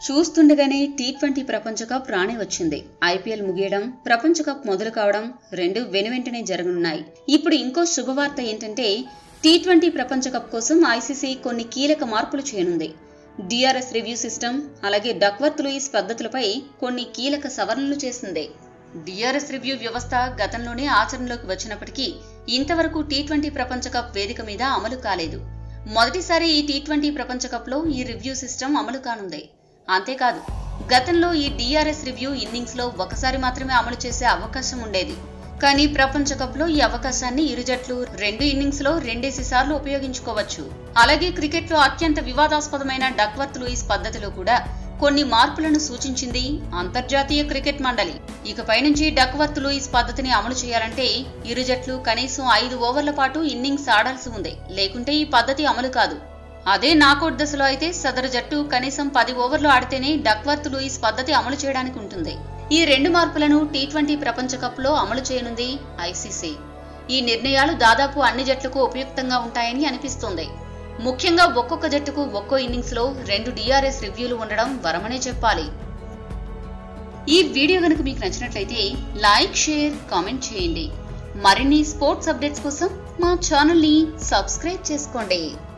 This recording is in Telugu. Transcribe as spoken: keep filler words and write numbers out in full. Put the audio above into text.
చూస్తుండగానే టీ ట్వంటీ ప్రపంచ కప్ రానే వచ్చింది. ఐపీఎల్ ముగియడం, ప్రపంచ కప్ మొదలు కావడం రెండు వెనువెంటనే జరగనున్నాయి. ఇప్పుడు ఇంకో శుభవార్త ఏంటంటే టీ ట్వంటీ ప్రపంచ కప్ కోసం ఐసీసీ కొన్ని కీలక మార్పులు చేయనుంది. డిఆర్ఎస్ రివ్యూ సిస్టమ్ అలాగే డక్వర్త్ లూయిస్ పద్ధతులపై కొన్ని కీలక సవరణలు చేసింది. డిఆర్ఎస్ రివ్యూ వ్యవస్థ గతంలోనే ఆచరణలోకి వచ్చినప్పటికీ ఇంతవరకు టీ ట్వంటీ ప్రపంచ కప్ వేదిక మీద అమలు కాలేదు. మొదటిసారి ఈ టీ ట్వంటీ ప్రపంచ కప్ లో ఈ రివ్యూ సిస్టమ్ అమలు కానుంది. అంతేకాదు, గతంలో ఈ డిఆర్ఎస్ రివ్యూ ఇన్నింగ్స్ లో ఒకసారి మాత్రమే అమలు చేసే అవకాశం ఉండేది. కానీ ప్రపంచ కప్ లో ఈ అవకాశాన్ని ఇరు జట్లు రెండు ఇన్నింగ్స్ లో రెండేసి సార్లు ఉపయోగించుకోవచ్చు. అలాగే క్రికెట్ లో అత్యంత వివాదాస్పదమైన డక్వర్త్ లూయిస్ పద్ధతిలో కూడా కొన్ని మార్పులను సూచించింది అంతర్జాతీయ క్రికెట్ మండలి. ఇకపై నుంచి డక్వర్త్ లూయిస్ పద్ధతిని అమలు చేయాలంటే ఇరు జట్లు కనీసం ఐదు ఓవర్ల పాటు ఇన్నింగ్స్ ఆడాల్సి ఉంది. లేకుంటే ఈ పద్ధతి అమలు కాదు. అదే నాకౌట్ దశలో అయితే సదరు జట్టు కనీసం పది ఓవర్లు ఆడితేనే డక్వర్త్ లూయిస్ పద్ధతి అమలు చేయడానికి ఉంటుంది. ఈ రెండు మార్పులను టీ ట్వంటీ ప్రపంచ కప్ లో అమలు చేయనుంది ఐసీసీ. ఈ నిర్ణయాలు దాదాపు అన్ని జట్లకు ఉపయుక్తంగా ఉంటాయని అనిపిస్తోంది. ముఖ్యంగా ఒక్కొక్క జట్టుకు ఒక్కో ఇన్నింగ్స్ లో రెండు డిఆర్ఎస్ రివ్యూలు ఉండడం వరమనే చెప్పాలి. ఈ వీడియో గనుక మీకు నచ్చినట్లయితే లైక్, షేర్, కామెంట్ చేయండి. మరిన్ని స్పోర్ట్స్ అప్డేట్స్ కోసం మా ఛానల్ ని సబ్స్క్రైబ్ చేసుకోండి.